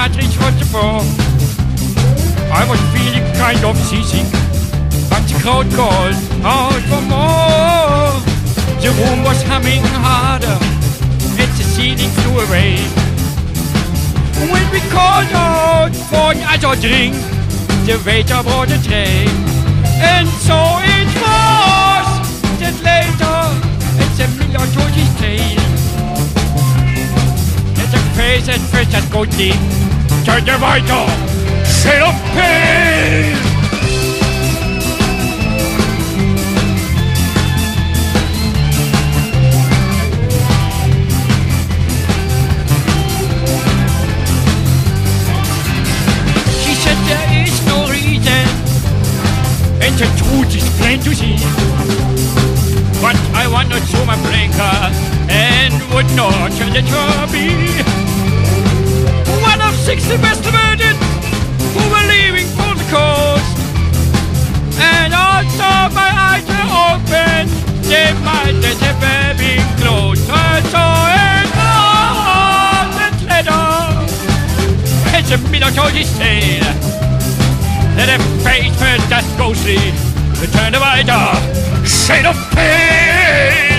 cartridge was before. I was feeling kind of seasick, but the crowd called out for more. The room was humming harder, and the ceiling flew away. When we called out for another drink, the waiter brought a tray. And so it was that later, as the miller told his tale, that the face at first had go deep, turned the waiter, shade of pale. There is no reason, and the truth is plain to see. But I want not show my blinker, and would not let her be. One of 6 investigated who were leaving for the coast, and also my eyes were open. They might let the baby close. I saw it all that letter, and the miller told his tale. That a face first just ghostly, return the white shade of pale.